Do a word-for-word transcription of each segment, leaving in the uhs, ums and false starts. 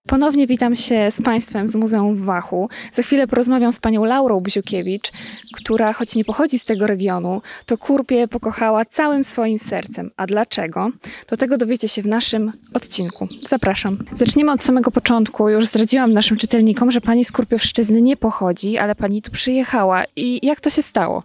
Ponownie witam się z Państwem z Muzeum w Wachu. Za chwilę porozmawiam z panią Laurą Bziukiewicz, która choć nie pochodzi z tego regionu, to kurpie pokochała całym swoim sercem. A dlaczego? Do tego dowiecie się w naszym odcinku. Zapraszam. Zaczniemy od samego początku. Już zdradziłam naszym czytelnikom, że pani z Kurpiowszczyzny nie pochodzi, ale pani tu przyjechała. I jak to się stało?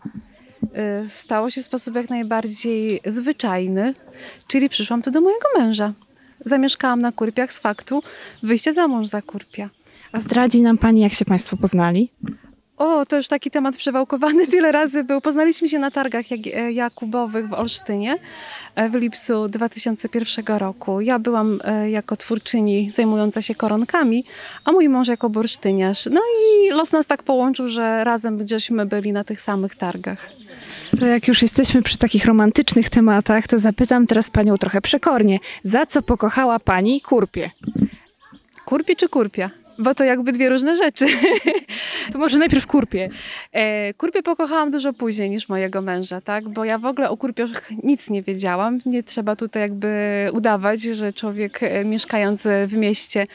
Stało się w sposób jak najbardziej zwyczajny, czyli przyszłam tu do mojego męża. Zamieszkałam na Kurpiach z faktu wyjścia za mąż za Kurpia. A zdradzi nam pani, jak się państwo poznali? O, to już taki temat przewałkowany tyle razy był. Poznaliśmy się na targach Jakubowych w Olsztynie w lipcu dwa tysiące pierwszego roku. Ja byłam jako twórczyni zajmująca się koronkami, a mój mąż jako bursztyniarz. No i los nas tak połączył, że razem gdzieśmy byli na tych samych targach. To jak już jesteśmy przy takich romantycznych tematach, to zapytam teraz panią trochę przekornie. Za co pokochała pani kurpie? Kurpie czy kurpia? Bo to jakby dwie różne rzeczy. To może najpierw kurpie. E, kurpie pokochałam dużo później niż mojego męża, tak? Bo ja w ogóle o kurpiach nic nie wiedziałam. Nie trzeba tutaj jakby udawać, że człowiek mieszkający w mieście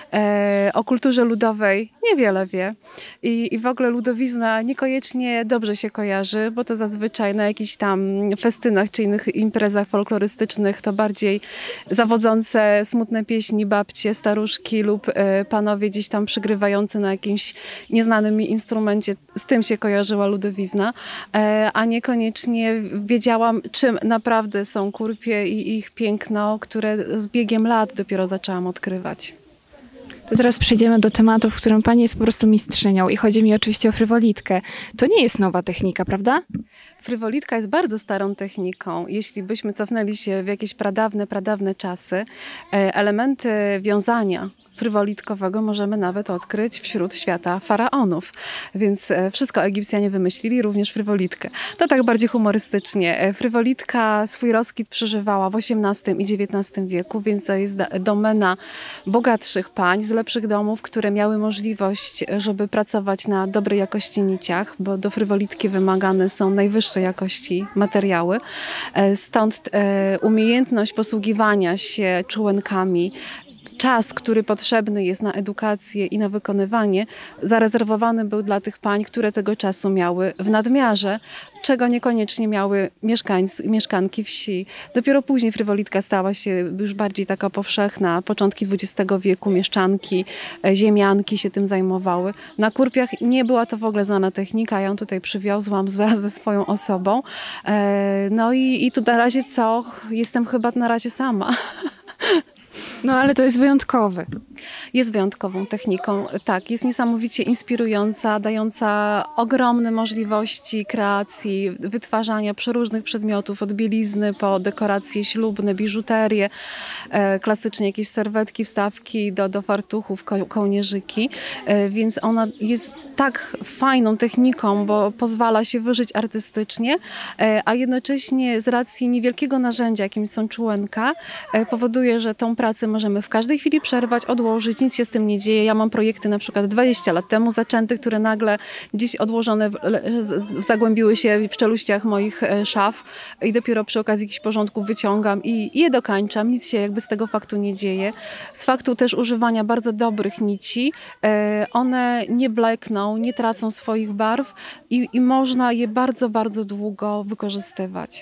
e, o kulturze ludowej niewiele wie. I, I w ogóle ludowizna niekoniecznie dobrze się kojarzy, bo to zazwyczaj na jakichś tam festynach czy innych imprezach folklorystycznych to bardziej zawodzące smutne pieśni babcie, staruszki lub e, panowie gdzieś tam przygrywający na jakimś nieznanym mi instrumencie. Z tym się kojarzyła ludowizna, a niekoniecznie wiedziałam, czym naprawdę są kurpie i ich piękno, które z biegiem lat dopiero zaczęłam odkrywać. To teraz przejdziemy do tematu, w którym pani jest po prostu mistrzynią i chodzi mi oczywiście o frywolitkę. To nie jest nowa technika, prawda? Frywolitka jest bardzo starą techniką. Jeśli byśmy cofnęli się w jakieś pradawne, pradawne czasy, elementy wiązania frywolitkowego możemy nawet odkryć wśród świata faraonów. Więc wszystko Egipcjanie wymyślili, również frywolitkę. To tak bardziej humorystycznie. Frywolitka swój rozkwit przeżywała w osiemnastym i dziewiętnastym wieku, więc to jest domena bogatszych pań z lepszych domów, które miały możliwość, żeby pracować na dobrej jakości niciach, bo do frywolitki wymagane są najwyższej jakości materiały. Stąd umiejętność posługiwania się czółenkami, czas, który potrzebny jest na edukację i na wykonywanie, zarezerwowany był dla tych pań, które tego czasu miały w nadmiarze, czego niekoniecznie miały mieszkańcy, mieszkanki wsi. Dopiero później frywolitka stała się już bardziej taka powszechna. Początki dwudziestego wieku mieszczanki, ziemianki się tym zajmowały. Na Kurpiach nie była to w ogóle znana technika. Ja ją tutaj przywiozłam wraz ze swoją osobą. No i, i tu na razie co? Jestem chyba na razie sama. No ale to jest wyjątkowy. Jest wyjątkową techniką, tak, jest niesamowicie inspirująca, dająca ogromne możliwości kreacji, wytwarzania przeróżnych przedmiotów, od bielizny po dekoracje ślubne, biżuterię, e, klasycznie jakieś serwetki, wstawki do, do fartuchów, ko kołnierzyki, e, więc ona jest tak fajną techniką, bo pozwala się wyżyć artystycznie, e, a jednocześnie z racji niewielkiego narzędzia, jakim są czółenka, e, powoduje, że tą pracę możemy w każdej chwili przerwać, odłożyć, nic się z tym nie dzieje. Ja mam projekty na przykład dwadzieścia lat temu zaczęte, które nagle gdzieś odłożone w, w, zagłębiły się w czeluściach moich szaf i dopiero przy okazji jakichś porządków wyciągam i, i je dokańczam. Nic się jakby z tego faktu nie dzieje. Z faktu też używania bardzo dobrych nici, e, one nie blekną, nie tracą swoich barw i, i można je bardzo, bardzo długo wykorzystywać.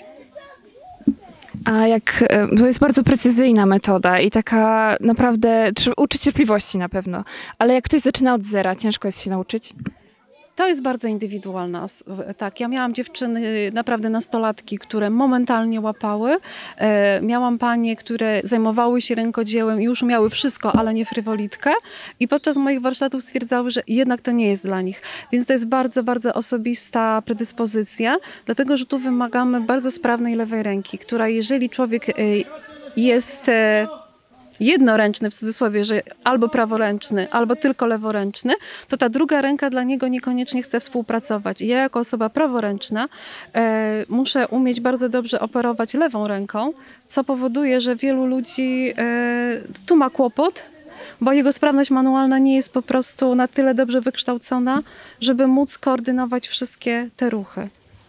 A jak, to jest bardzo precyzyjna metoda i taka naprawdę, trzeba uczyć cierpliwości na pewno, ale jak ktoś zaczyna od zera, ciężko jest się nauczyć? To jest bardzo indywidualna. Tak, ja miałam dziewczyny, naprawdę nastolatki, które momentalnie łapały. E, miałam panie, które zajmowały się rękodziełem i już umiały wszystko, ale nie frywolitkę. I podczas moich warsztatów stwierdzały, że jednak to nie jest dla nich. Więc to jest bardzo, bardzo osobista predyspozycja, dlatego że tu wymagamy bardzo sprawnej lewej ręki, która jeżeli człowiek e, jest... E, jednoręczny, w cudzysłowie, że albo praworęczny, albo tylko leworęczny, to ta druga ręka dla niego niekoniecznie chce współpracować. I ja jako osoba praworęczna e, muszę umieć bardzo dobrze operować lewą ręką, co powoduje, że wielu ludzi e, tu ma kłopot, bo jego sprawność manualna nie jest po prostu na tyle dobrze wykształcona, żeby móc koordynować wszystkie te ruchy.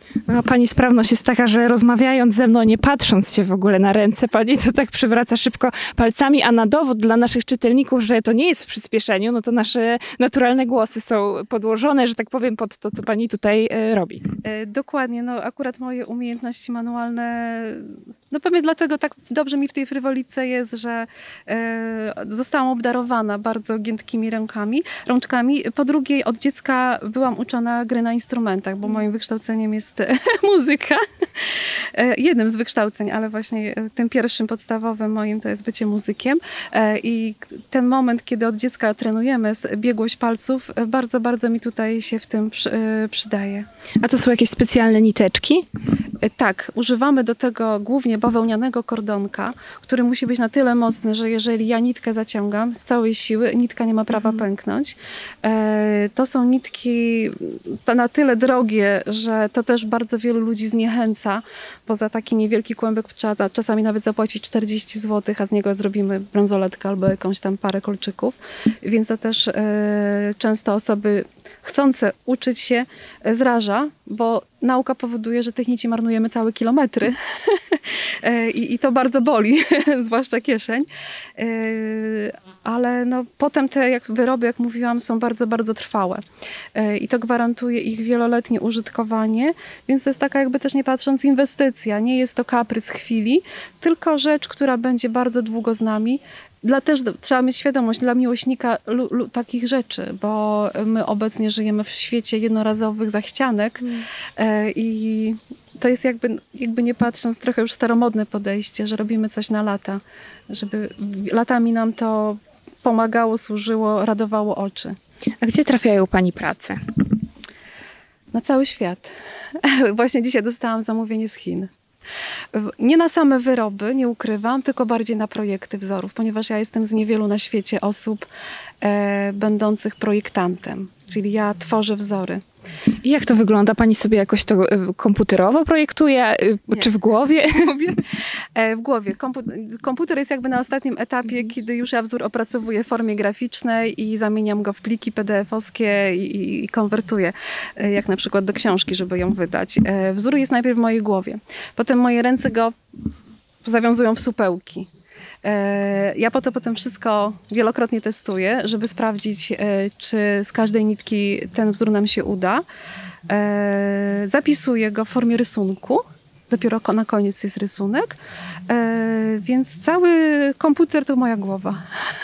No, pani sprawność jest taka, że rozmawiając ze mną, nie patrząc się w ogóle na ręce, pani to tak przywraca szybko palcami, a na dowód dla naszych czytelników, że to nie jest w przyspieszeniu, no to nasze naturalne głosy są podłożone, że tak powiem, pod to, co pani tutaj e, robi. E, dokładnie, no akurat moje umiejętności manualne, no pewnie dlatego tak dobrze mi w tej frywolice jest, że e, zostałam obdarowana bardzo giętkimi rękami, rączkami. Po drugie, od dziecka byłam uczona gry na instrumentach, bo moim wykształceniem jest muzyka. Jednym z wykształceń, ale właśnie tym pierwszym podstawowym moim to jest bycie muzykiem. I ten moment, kiedy od dziecka trenujemy biegłość palców, bardzo, bardzo mi tutaj się w tym przydaje. A to są jakieś specjalne niteczki? Tak, używamy do tego głównie bawełnianego kordonka, który musi być na tyle mocny, że jeżeli ja nitkę zaciągam z całej siły, nitka nie ma prawa mhm. pęknąć. To są nitki na tyle drogie, że to też bardzo wielu ludzi zniechęca. Poza taki niewielki kłębek trzeba czasami nawet zapłacić czterdzieści złotych, a z niego zrobimy bransoletkę albo jakąś tam parę kolczyków. Więc to też e, często osoby chcące uczyć się zraża, bo nauka powoduje, że tych nici marnujemy całe kilometry I, i to bardzo boli, zwłaszcza kieszeń. Ale no, potem te jak wyroby, jak mówiłam, są bardzo, bardzo trwałe i to gwarantuje ich wieloletnie użytkowanie, więc to jest taka jakby też nie patrząc inwestycja. Nie jest to kaprys chwili, tylko rzecz, która będzie bardzo długo z nami. Dla też trzeba mieć świadomość dla miłośnika lu, lu, takich rzeczy, bo my obecnie żyjemy w świecie jednorazowych zachcianek mm. e, i to jest jakby, jakby nie patrząc trochę już staromodne podejście, że robimy coś na lata, żeby latami nam to pomagało, służyło, radowało oczy. A gdzie trafiają pani prace? Na cały świat. Właśnie dzisiaj dostałam zamówienie z Chin. Nie na same wyroby, nie ukrywam, tylko bardziej na projekty wzorów, ponieważ ja jestem z niewielu na świecie osób e, będących projektantem, czyli ja tworzę wzory. I jak to wygląda? Pani sobie jakoś to komputerowo projektuje? Nie. Czy w głowie? W głowie. Komputer jest jakby na ostatnim etapie, kiedy już ja wzór opracowuję w formie graficznej i zamieniam go w pliki pe de efowskie i, i konwertuję, jak na przykład do książki, żeby ją wydać. Wzór jest najpierw w mojej głowie. Potem moje ręce go zawiązują w supełki. Ja po to potem wszystko wielokrotnie testuję, żeby sprawdzić, czy z każdej nitki ten wzór nam się uda. Zapisuję go w formie rysunku. Dopiero na koniec jest rysunek. Więc cały komputer to moja głowa.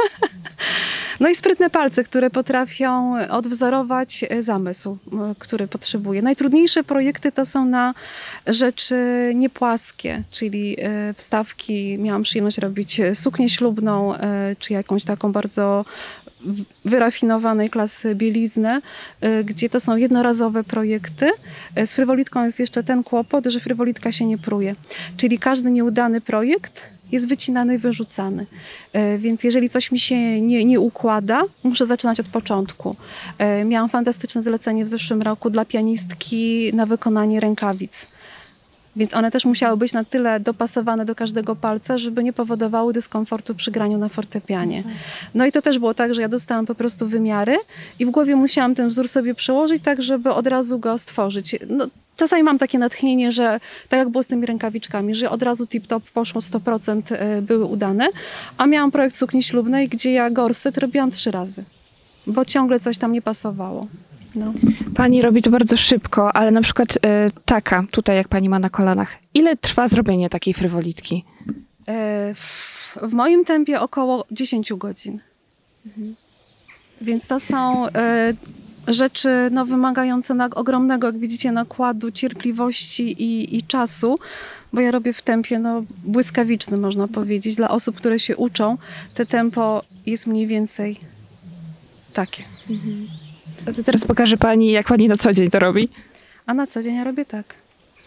No i sprytne palce, które potrafią odwzorować zamysł, który potrzebuję. Najtrudniejsze projekty to są na rzeczy niepłaskie, czyli wstawki. Miałam przyjemność robić suknię ślubną, czy jakąś taką bardzo wyrafinowanej klasy bieliznę, gdzie to są jednorazowe projekty. Z frywolitką jest jeszcze ten kłopot, że frywolitka się nie pruje. Czyli każdy nieudany projekt jest wycinany i wyrzucany. Więc jeżeli coś mi się nie, nie układa, muszę zaczynać od początku. Miałam fantastyczne zlecenie w zeszłym roku dla pianistki na wykonanie rękawic. Więc one też musiały być na tyle dopasowane do każdego palca, żeby nie powodowały dyskomfortu przy graniu na fortepianie. No i to też było tak, że ja dostałam po prostu wymiary i w głowie musiałam ten wzór sobie przełożyć tak, żeby od razu go stworzyć. No, czasami mam takie natchnienie, że tak jak było z tymi rękawiczkami, że od razu tip-top poszło, sto procent były udane, a miałam projekt sukni ślubnej, gdzie ja gorset robiłam trzy razy, bo ciągle coś tam nie pasowało. No. Pani robi to bardzo szybko, ale na przykład y, taka, tutaj jak pani ma na kolanach. Ile trwa zrobienie takiej frywolitki? E, w, w moim tempie około dziesięć godzin. Mhm. Więc to są e, rzeczy no, wymagające na, ogromnego, jak widzicie, nakładu, cierpliwości i, i czasu, bo ja robię w tempie no, błyskawicznym, można powiedzieć. Dla osób, które się uczą, te tempo jest mniej więcej takie. Mhm. A to teraz pokaże pani, jak pani na co dzień to robi. A na co dzień ja robię tak.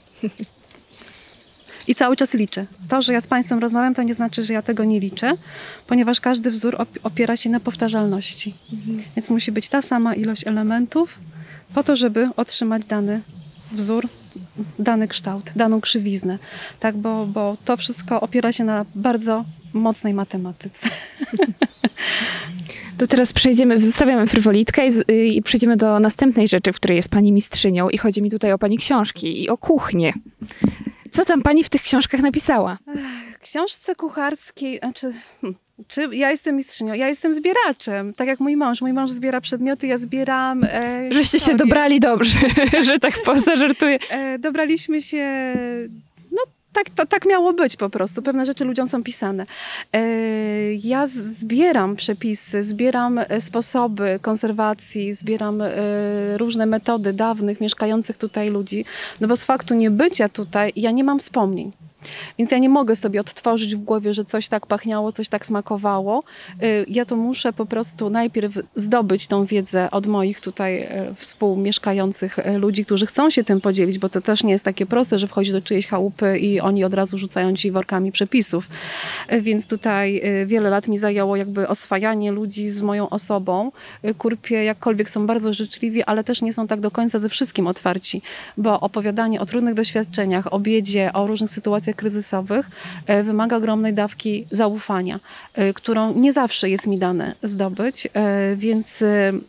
I cały czas liczę. To, że ja z państwem rozmawiam, to nie znaczy, że ja tego nie liczę, ponieważ każdy wzór opiera się na powtarzalności. Mhm. Więc musi być ta sama ilość elementów po to, żeby otrzymać dany wzór, dany kształt, daną krzywiznę. Tak, bo, bo to wszystko opiera się na bardzo mocnej matematyce. To teraz przejdziemy, zostawiamy frywolitkę i, z, i przejdziemy do następnej rzeczy, w której jest pani mistrzynią i chodzi mi tutaj o pani książki i o kuchnię. Co tam pani w tych książkach napisała? W książce kucharskiej, znaczy... Hmm. Czy ja jestem mistrzynią? Ja jestem zbieraczem, tak jak mój mąż. Mój mąż zbiera przedmioty, ja zbieram e, Żeście historię. się dobrali dobrze, że tak pozażartuję. E, dobraliśmy się... No tak, to, tak miało być po prostu. Pewne rzeczy ludziom są pisane. E, ja zbieram przepisy, zbieram sposoby konserwacji, zbieram e, różne metody dawnych, mieszkających tutaj ludzi. No bo z faktu niebycia tutaj ja nie mam wspomnień. Więc ja nie mogę sobie odtworzyć w głowie, że coś tak pachniało, coś tak smakowało. Ja to muszę po prostu najpierw zdobyć tą wiedzę od moich tutaj współmieszkających ludzi, którzy chcą się tym podzielić, bo to też nie jest takie proste, że wchodzi do czyjejś chałupy i oni od razu rzucają ci workami przepisów. Więc tutaj wiele lat mi zajęło jakby oswajanie ludzi z moją osobą. Kurpie jakkolwiek są bardzo życzliwi, ale też nie są tak do końca ze wszystkim otwarci, bo opowiadanie o trudnych doświadczeniach, o biedzie, o różnych sytuacjach kryzysowych wymaga ogromnej dawki zaufania, którą nie zawsze jest mi dane zdobyć, więc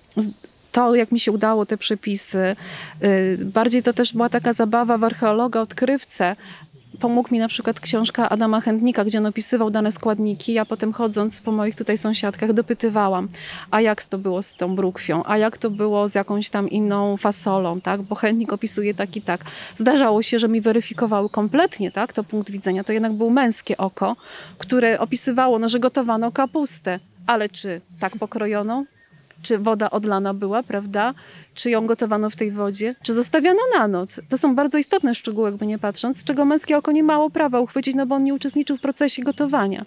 to, jak mi się udało te przepisy, bardziej to też była taka zabawa w archeologa, odkrywcę. Pomógł mi na przykład książka Adama Chętnika, gdzie on opisywał dane składniki. Ja potem chodząc po moich tutaj sąsiadkach dopytywałam, a jak to było z tą brukwią, a jak to było z jakąś tam inną fasolą, tak? Bo Chętnik opisuje tak i tak. Zdarzało się, że mi weryfikowały kompletnie, tak? To punkt widzenia. To jednak było męskie oko, które opisywało, no, że gotowano kapustę. Ale czy tak pokrojoną? Czy woda odlana była, prawda? Czy ją gotowano w tej wodzie? Czy zostawiano na noc? To są bardzo istotne szczegóły, jakby nie patrząc, z czego męskie oko nie mało prawa uchwycić, no bo on nie uczestniczył w procesie gotowania.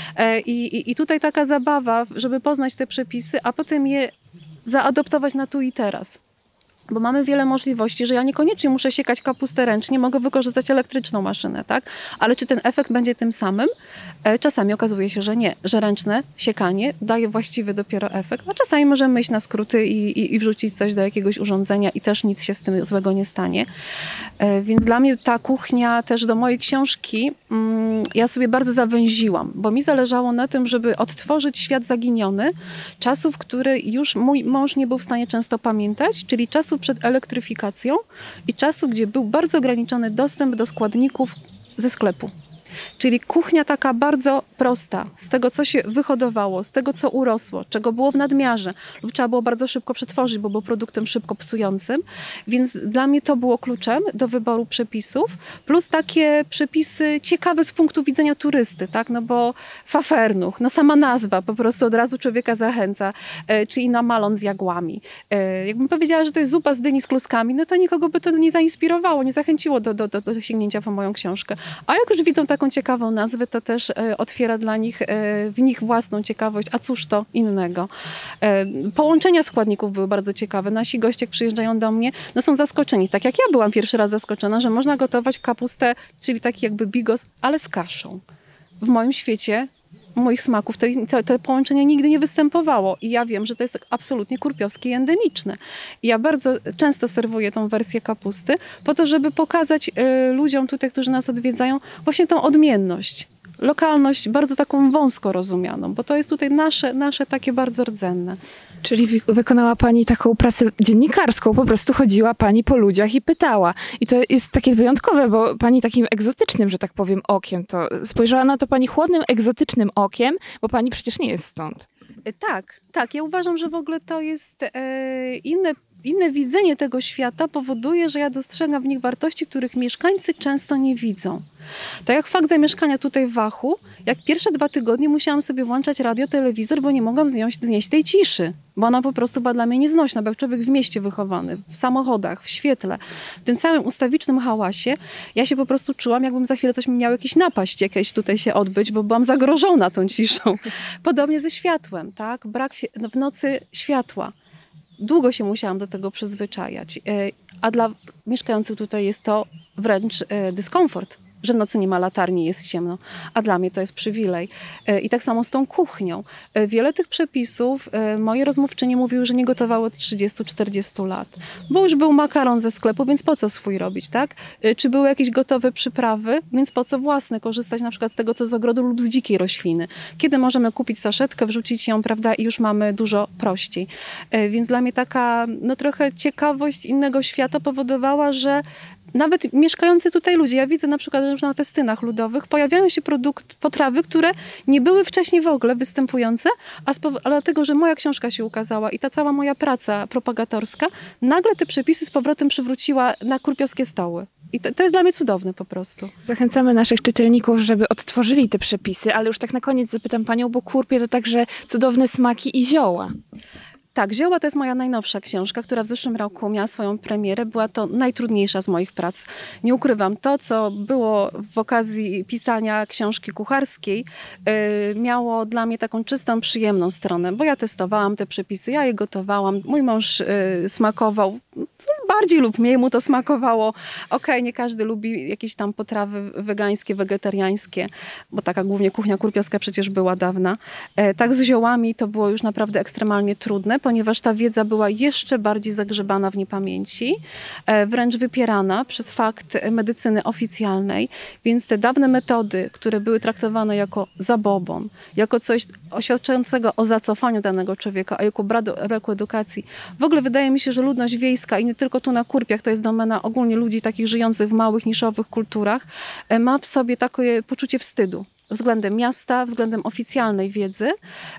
I, i, i tutaj taka zabawa, żeby poznać te przepisy, a potem je zaadoptować na tu i teraz. Bo mamy wiele możliwości, że ja niekoniecznie muszę siekać kapustę ręcznie, mogę wykorzystać elektryczną maszynę, tak? Ale czy ten efekt będzie tym samym? E, czasami okazuje się, że nie, że ręczne siekanie daje właściwy dopiero efekt, a czasami możemy iść na skróty i, i, i wrzucić coś do jakiegoś urządzenia i też nic się z tym złego nie stanie. E, więc dla mnie ta kuchnia też do mojej książki mm, ja sobie bardzo zawęziłam, bo mi zależało na tym, żeby odtworzyć świat zaginiony, czasów, który już mój mąż nie był w stanie często pamiętać, czyli czasów przed elektryfikacją i czasu, gdzie był bardzo ograniczony dostęp do składników ze sklepu. Czyli kuchnia taka bardzo prosta, z tego, co się wyhodowało, z tego, co urosło, czego było w nadmiarze lub trzeba było bardzo szybko przetworzyć, bo był produktem szybko psującym. Więc dla mnie to było kluczem do wyboru przepisów, plus takie przepisy ciekawe z punktu widzenia turysty, tak? No bo fafernuch, no sama nazwa po prostu od razu człowieka zachęca, e, czy inna malon z jagłami. E, jakbym powiedziała, że to jest zupa z dyni z kluskami, no to nikogo by to nie zainspirowało, nie zachęciło do, do, do, do sięgnięcia po moją książkę. A jak już widzą taką ciekawą nazwę, to też e, otwiera dla nich, e, w nich własną ciekawość, a cóż to innego. E, połączenia składników były bardzo ciekawe. Nasi goście, jak przyjeżdżają do mnie, no są zaskoczeni. Tak jak ja byłam pierwszy raz zaskoczona, że można gotować kapustę, czyli taki jakby bigos, ale z kaszą. W moim świecie, moich smaków, to, to, to połączenie nigdy nie występowało. I ja wiem, że to jest absolutnie kurpiowskie i endemiczne. I ja bardzo często serwuję tą wersję kapusty po to, żeby pokazać y, ludziom tutaj, którzy nas odwiedzają, właśnie tą odmienność. Lokalność bardzo taką wąsko rozumianą, bo to jest tutaj nasze, nasze takie bardzo rdzenne. Czyli wy wykonała pani taką pracę dziennikarską, po prostu chodziła pani po ludziach i pytała. I to jest takie wyjątkowe, bo pani takim egzotycznym, że tak powiem, okiem, to spojrzała na to pani chłodnym, egzotycznym okiem, bo pani przecież nie jest stąd. Tak, tak. Ja uważam, że w ogóle to jest e, inne Inne widzenie tego świata powoduje, że ja dostrzegam w nich wartości, których mieszkańcy często nie widzą. Tak jak fakt zamieszkania tutaj w Wachu, jak pierwsze dwa tygodnie musiałam sobie włączać radio, telewizor, bo nie mogłam znieść, znieść tej ciszy, bo ona po prostu była dla mnie nieznośna, bo jak człowiek w mieście wychowany, w samochodach, w świetle, w tym całym ustawicznym hałasie, ja się po prostu czułam, jakbym za chwilę coś mi miało jakieś napaść, jakieś tutaj się odbyć, bo byłam zagrożona tą ciszą. Podobnie ze światłem, tak? Brak w nocy światła. Długo się musiałam do tego przyzwyczajać, a dla mieszkających tutaj jest to wręcz dyskomfort, że w nocy nie ma latarni, jest ciemno. A dla mnie to jest przywilej. I tak samo z tą kuchnią. Wiele tych przepisów moje rozmówczynie mówiły, że nie gotowały od trzydziestu czterdziestu lat. Bo już był makaron ze sklepu, więc po co swój robić, tak? Czy były jakieś gotowe przyprawy, więc po co własne korzystać na przykład z tego, co z ogrodu lub z dzikiej rośliny. Kiedy możemy kupić saszetkę, wrzucić ją, prawda, i już mamy dużo prościej. Więc dla mnie taka, no trochę ciekawość innego świata powodowała, że nawet mieszkający tutaj ludzie, ja widzę na przykład, że na festynach ludowych pojawiają się produkt, potrawy, które nie były wcześniej w ogóle występujące, a dlatego, że moja książka się ukazała i ta cała moja praca propagatorska, nagle te przepisy z powrotem przywróciła na kurpiowskie stoły. I to, to jest dla mnie cudowne po prostu. Zachęcamy naszych czytelników, żeby odtworzyli te przepisy, ale już tak na koniec zapytam panią, bo kurpie to także cudowne smaki i zioła. Tak, Zioła to jest moja najnowsza książka, która w zeszłym roku miała swoją premierę. Była to najtrudniejsza z moich prac. Nie ukrywam, to co było w okazji pisania książki kucharskiej yy, miało dla mnie taką czystą, przyjemną stronę, bo ja testowałam te przepisy, ja je gotowałam, mój mąż yy, smakował. Bardziej lub mniej mu to smakowało. Okej, okay, nie każdy lubi jakieś tam potrawy wegańskie, wegetariańskie, bo taka głównie kuchnia kurpiowska przecież była dawna. E, tak z ziołami to było już naprawdę ekstremalnie trudne, ponieważ ta wiedza była jeszcze bardziej zagrzebana w niepamięci, e, wręcz wypierana przez fakt medycyny oficjalnej, więc te dawne metody, które były traktowane jako zabobon, jako coś oświadczającego o zacofaniu danego człowieka, a jako braku edukacji, w ogóle wydaje mi się, że ludność wiejska i nie tylko tu na Kurpiach, to jest domena ogólnie ludzi takich żyjących w małych, niszowych kulturach, ma w sobie takie poczucie wstydu względem miasta, względem oficjalnej wiedzy,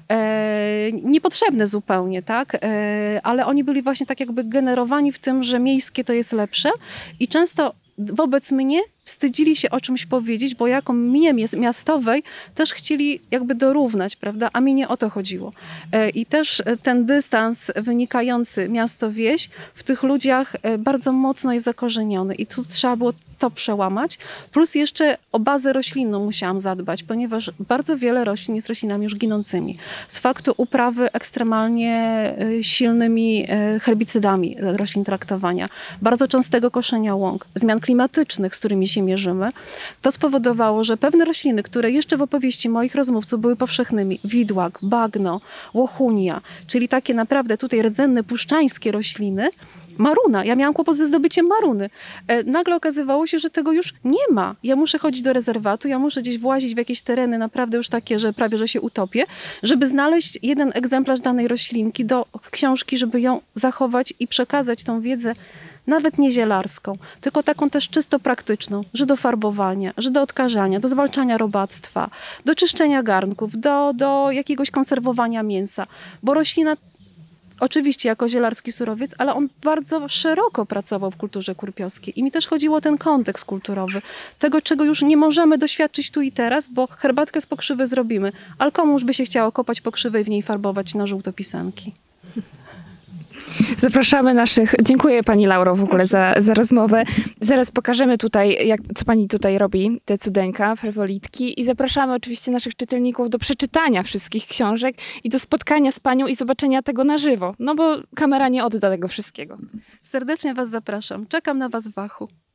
e, niepotrzebne zupełnie, tak, e, ale oni byli właśnie tak jakby generowani w tym, że miejskie to jest lepsze i często wobec mnie wstydzili się o czymś powiedzieć, bo jako mnie miastowej też chcieli jakby dorównać, prawda? A mi nie o to chodziło. I też ten dystans wynikający miasto-wieś w tych ludziach bardzo mocno jest zakorzeniony i tu trzeba było to przełamać. Plus jeszcze o bazę roślinną musiałam zadbać, ponieważ bardzo wiele roślin jest roślinami już ginącymi. Z faktu uprawy ekstremalnie silnymi herbicydami roślin traktowania, bardzo częstego koszenia łąk, zmian klimatycznych, z którymi się mierzymy, to spowodowało, że pewne rośliny, które jeszcze w opowieści moich rozmówców były powszechnymi, widłak, bagno, łochunia, czyli takie naprawdę tutaj rdzenne, puszczańskie rośliny, maruna. Ja miałam kłopot ze zdobyciem maruny. E, nagle okazywało się, że tego już nie ma. Ja muszę chodzić do rezerwatu, ja muszę gdzieś włazić w jakieś tereny naprawdę już takie, że prawie, że się utopię, żeby znaleźć jeden egzemplarz danej roślinki do książki, żeby ją zachować i przekazać tą wiedzę nawet nie zielarską, tylko taką też czysto praktyczną, że do farbowania, że do odkażania, do zwalczania robactwa, do czyszczenia garnków, do, do jakiegoś konserwowania mięsa, bo roślina oczywiście jako zielarski surowiec, ale on bardzo szeroko pracował w kulturze kurpiowskiej i mi też chodziło o ten kontekst kulturowy, tego czego już nie możemy doświadczyć tu i teraz, bo herbatkę z pokrzywy zrobimy, ale komuż by się chciało kopać pokrzywę i w niej farbować na żółto pisanki. Zapraszamy naszych, dziękuję pani Lauro w ogóle za, za rozmowę. Zaraz pokażemy tutaj, jak, co pani tutaj robi, te cudeńka, frywolitki i zapraszamy oczywiście naszych czytelników do przeczytania wszystkich książek i do spotkania z panią i zobaczenia tego na żywo, no bo kamera nie odda tego wszystkiego. Serdecznie was zapraszam, czekam na was w Wachu.